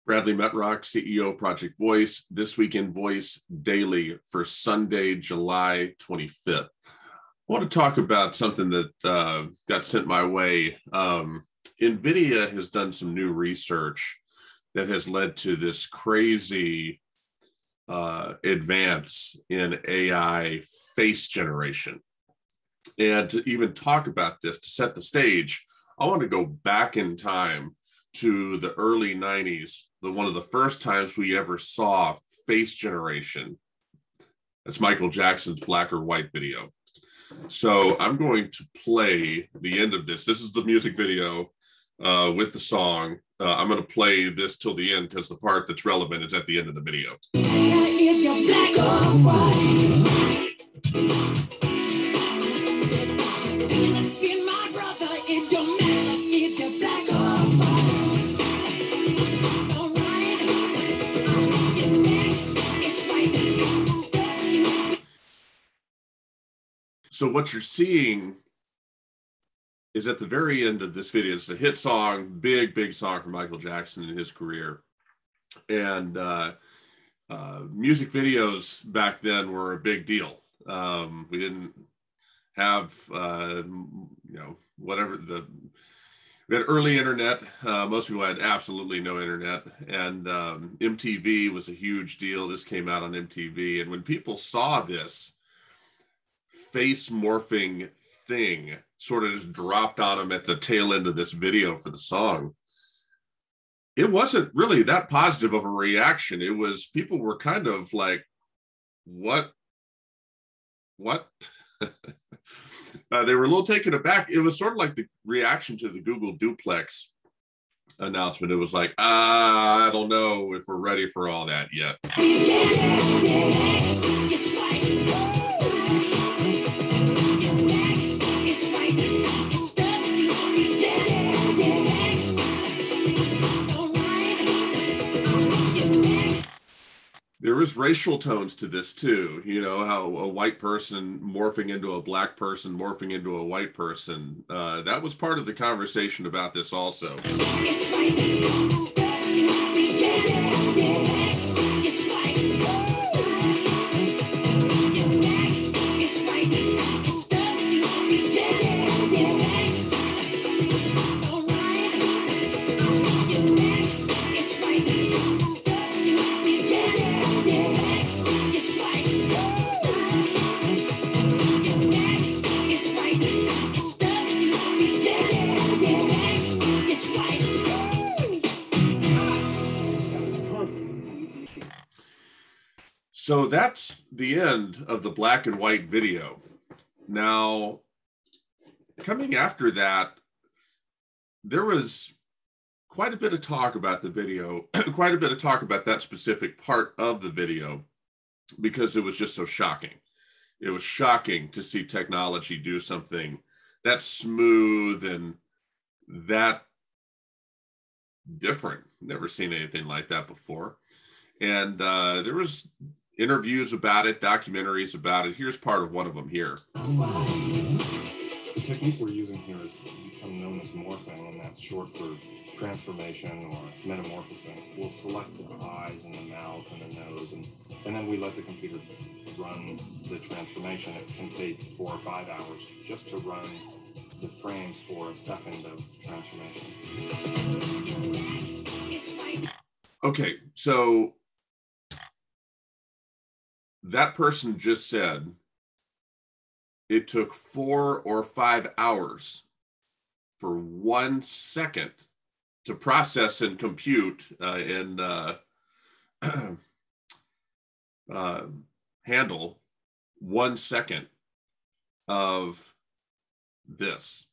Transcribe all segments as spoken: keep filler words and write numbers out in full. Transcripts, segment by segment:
Bradley Metrock, C E O, Project Voice, This Week in Voice Daily for Sunday, July twenty-fifth. I want to talk about something that uh, got sent my way. Um, NVIDIA has done some new research that has led to this crazy uh, advance in A I face generation. And to even talk about this, to set the stage, I want to go back in time to the early nineties, the one of the first times we ever saw face generation. That's Michael Jackson's Black or White video. So I'm going to play the end of this. This is the music video uh, with the song. Uh, I'm going to play this till the end because the part that's relevant is at the end of the video. If you're black or white. So what you're seeing is at the very end of this video, it's a hit song, big, big song for Michael Jackson in his career. And uh, uh, music videos back then were a big deal. Um, we didn't have, uh, you know, whatever the, we had early internet. Uh, most people had absolutely no internet. And um, M T V was a huge deal. This came out on M T V. And when people saw this face morphing thing sort of just dropped on them at the tail end of this video for the song, it wasn't really that positive of a reaction. It was, people were kind of like, what, what? uh, they were a little taken aback. It was sort of like the reaction to the Google Duplex announcement. It was like, ah, I don't know if we're ready for all that yet. There is racial tones to this too, you know, how a white person morphing into a black person, morphing into a white person. Uh, that was part of the conversation about this also. So that's the end of the black and white video. Now, coming after that, there was quite a bit of talk about the video, quite a bit of talk about that specific part of the video, because it was just so shocking. It was shocking to see technology do something that smooth and that different. Never seen anything like that before. And uh, there was interviews about it, documentaries about it. Here's part of one of them here. The technique we're using here has become known as morphing, and that's short for transformation or metamorphosing. We'll select the eyes and the mouth and the nose, and, and then we let the computer run the transformation. It can take four or five hours just to run the frames for a second of transformation. Okay, so that person just said it took four or five hours for one second to process and compute uh, and uh, uh, handle one second of this.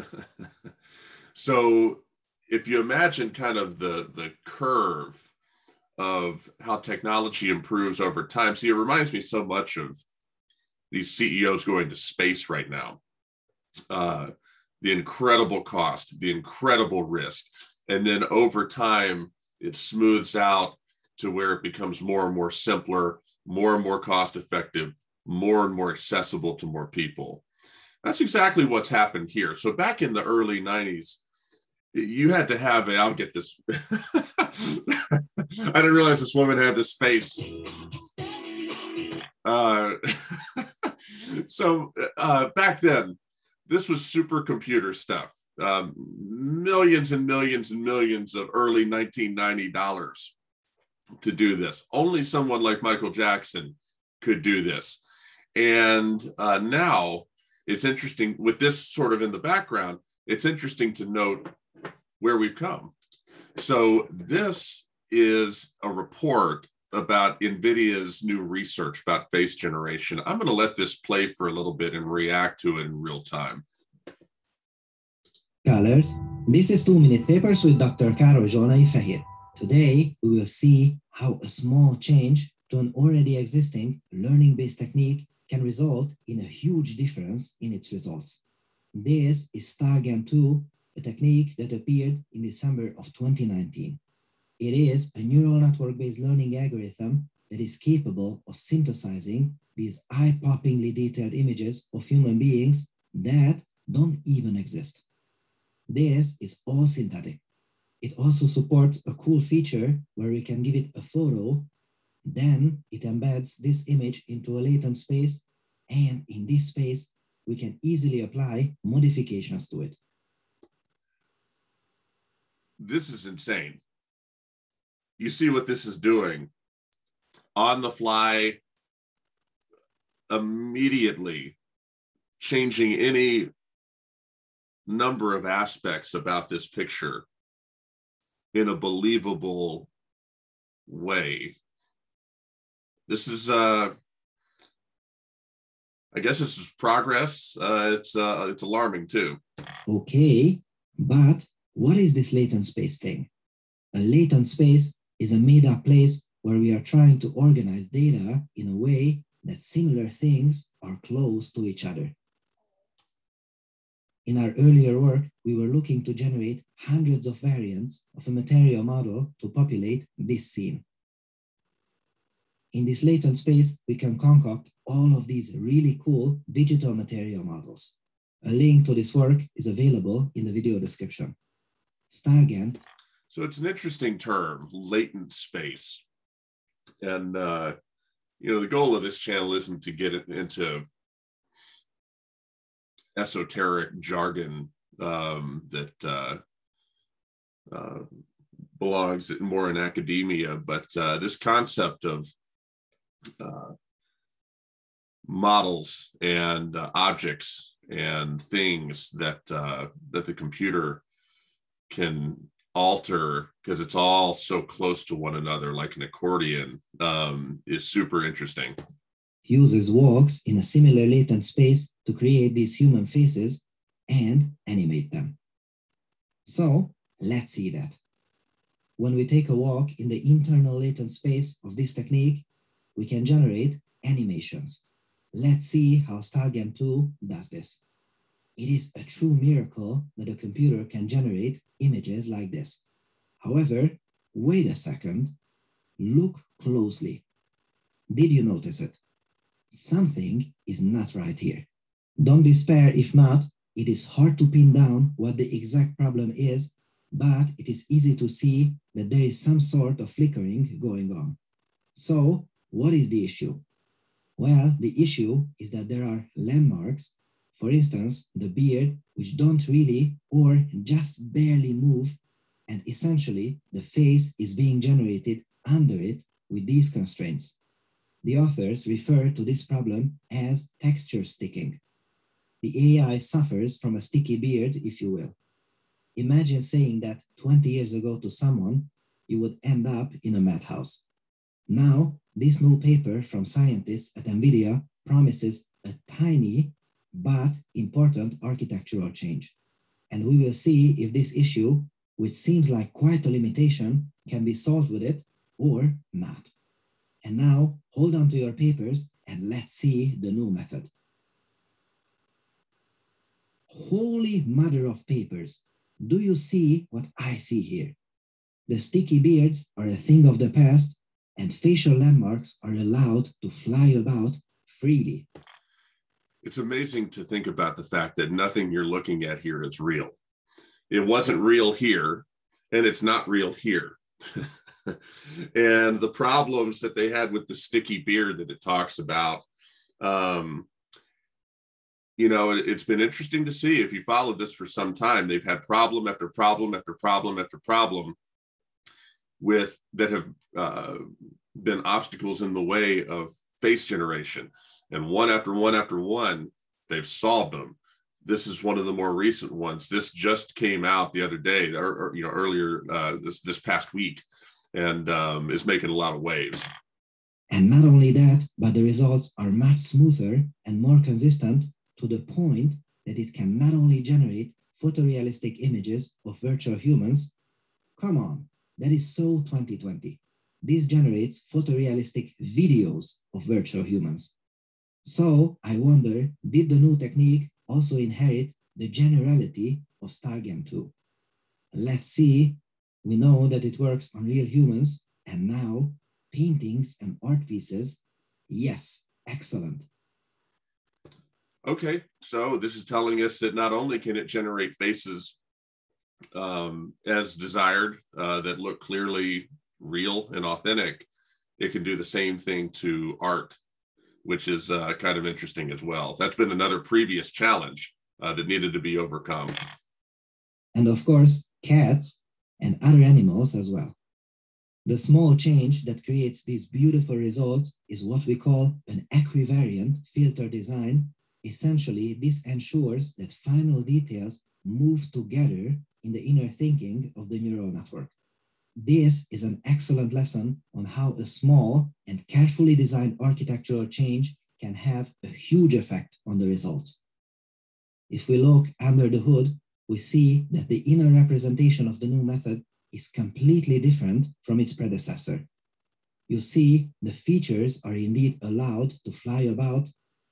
So if you imagine kind of the, the curve of how technology improves over time. See, it reminds me so much of these C E Os going to space right now. Uh, the incredible cost, the incredible risk. And then over time, it smooths out to where it becomes more and more simpler, more and more cost effective, more and more accessible to more people. That's exactly what's happened here. So back in the early nineties, you had to have a, I'll get this. I didn't realize this woman had this face. Uh, so uh, back then, this was supercomputer stuff. Um, millions and millions and millions of early nineteen ninety dollars to do this. Only someone like Michael Jackson could do this. And uh, now it's interesting with this sort of in the background, it's interesting to note where we've come. So this is a report about NVIDIA's new research about face generation. I'm going to let this play for a little bit and react to it in real time. Colors. This is two minute Papers with Doctor Károly Zsolnai Fehér. Today, we will see how a small change to an already existing learning-based technique can result in a huge difference in its results. This is star gan two, a technique that appeared in December of twenty nineteen. It is a neural network-based learning algorithm that is capable of synthesizing these eye-poppingly detailed images of human beings that don't even exist. This is all synthetic. It also supports a cool feature where we can give it a photo, then it embeds this image into a latent space, and in this space, we can easily apply modifications to it. This is insane. You see what this is doing on the fly, immediately changing any number of aspects about this picture in a believable way. This is, uh, I guess this is progress. Uh, it's, uh, it's alarming too. Okay, but what is this latent space thing? A latent space is a made-up place where we are trying to organize data in a way that similar things are close to each other. In our earlier work, we were looking to generate hundreds of variants of a material model to populate this scene. In this latent space, we can concoct all of these really cool digital material models. A link to this work is available in the video description. star gan. So it's an interesting term, latent space. And, uh, you know, the goal of this channel isn't to get it into esoteric jargon um, that uh, uh, belongs more in academia, but uh, this concept of uh, models and uh, objects and things that uh, that the computer can alter because it's all so close to one another, like an accordion, um, is super interesting. Uses walks in a similar latent space to create these human faces and animate them. So let's see that. When we take a walk in the internal latent space of this technique, we can generate animations. Let's see how star gan two does this. It is a true miracle that a computer can generate images like this. However, wait a second, look closely. Did you notice it? Something is not right here. Don't despair if not. It is hard to pin down what the exact problem is, but it is easy to see that there is some sort of flickering going on. So, what is the issue? Well, the issue is that there are landmarks, for instance, the beard, which don't really or just barely move, and essentially the face is being generated under it with these constraints. The authors refer to this problem as texture sticking. The A I suffers from a sticky beard, if you will. Imagine saying that twenty years ago to someone, you would end up in a madhouse. Now, this new paper from scientists at NVIDIA promises a tiny but important architectural change. And we will see if this issue, which seems like quite a limitation, can be solved with it or not. And now, hold on to your papers and let's see the new method. Holy mother of papers, do you see what I see here? The sticky beards are a thing of the past, and facial landmarks are allowed to fly about freely. It's amazing to think about the fact that nothing you're looking at here is real. It wasn't real here, and it's not real here. and the problems that they had with the sticky beard that it talks about. Um, you know, it, it's been interesting to see, if you followed this for some time, they've had problem after problem after problem after problem with that have uh, been obstacles in the way of face generation. And one after one after one, they've solved them. This is one of the more recent ones. This just came out the other day, or, or you know, earlier uh, this this past week, and um, is making a lot of waves. And not only that, but the results are much smoother and more consistent, to the point that it can not only generate photorealistic images of virtual humans. Come on, that is so twenty twenty. This generates photorealistic videos of virtual humans. So I wonder, did the new technique also inherit the generality of StarGAN two? Let's see. We know that it works on real humans, and now paintings and art pieces. Yes, excellent. Okay, so this is telling us that not only can it generate faces um, as desired, uh, that look clearly real and authentic, it can do the same thing to art, which is uh, kind of interesting as well. That's been another previous challenge uh, that needed to be overcome. And of course, cats and other animals as well. The small change that creates these beautiful results is what we call an equivariant filter design. Essentially, this ensures that final details move together in the inner thinking of the neural network. This is an excellent lesson on how a small and carefully designed architectural change can have a huge effect on the results. If we look under the hood, we see that the inner representation of the new method is completely different from its predecessor. You see, the features are indeed allowed to fly about,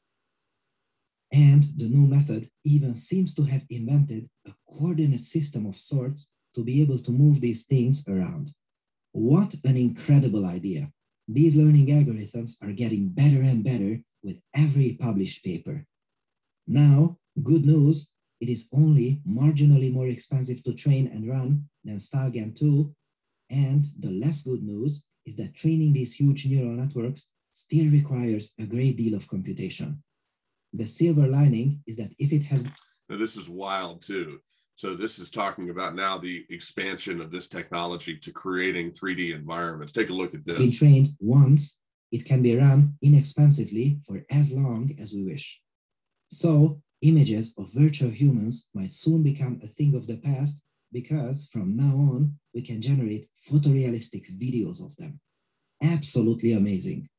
and the new method even seems to have invented a coordinate system of sorts to be able to move these things around. What an incredible idea. These learning algorithms are getting better and better with every published paper. Now, good news, it is only marginally more expensive to train and run than StarGAN two, and the less good news is that training these huge neural networks still requires a great deal of computation. The silver lining is that if it has... Now, this is wild too. So this is talking about now the expansion of this technology to creating three D environments. Take a look at this. Been trained once, it can be run inexpensively for as long as we wish. So images of virtual humans might soon become a thing of the past, because from now on, we can generate photorealistic videos of them. Absolutely amazing.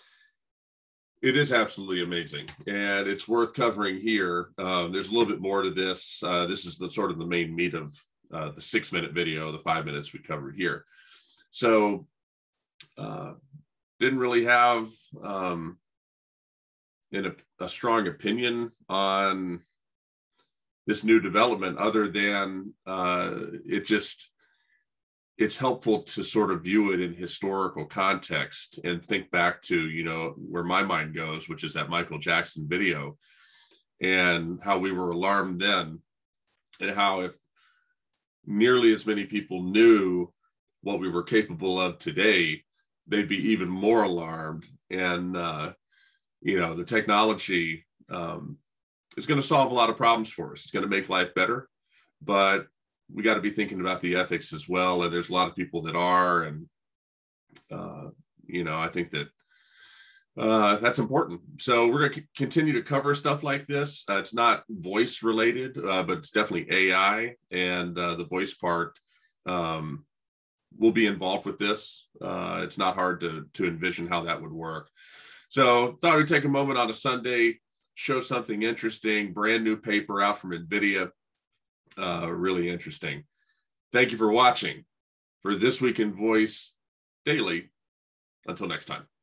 It is absolutely amazing, and it's worth covering here. Um, there's a little bit more to this. Uh, this is the sort of the main meat of uh, the six minute video, the five minutes we covered here. So uh, didn't really have um, in a, a strong opinion on this new development, other than uh, it just, it's helpful to sort of view it in historical context and think back to, you know, where my mind goes, which is that Michael Jackson video, and how we were alarmed then, and how if nearly as many people knew what we were capable of today, they'd be even more alarmed. And, uh, you know, the technology um, is going to solve a lot of problems for us. It's going to make life better, but we got to be thinking about the ethics as well. And there's a lot of people that are, and, uh, you know, I think that uh, that's important. So we're going to continue to cover stuff like this. Uh, it's not voice related, uh, but it's definitely A I, and uh, the voice part um, will be involved with this. Uh, it's not hard to, to envision how that would work. So thought we'd take a moment on a Sunday, show something interesting, brand new paper out from NVIDIA. Uh, really interesting. Thank you for watching for This Week in Voice Daily. Until next time.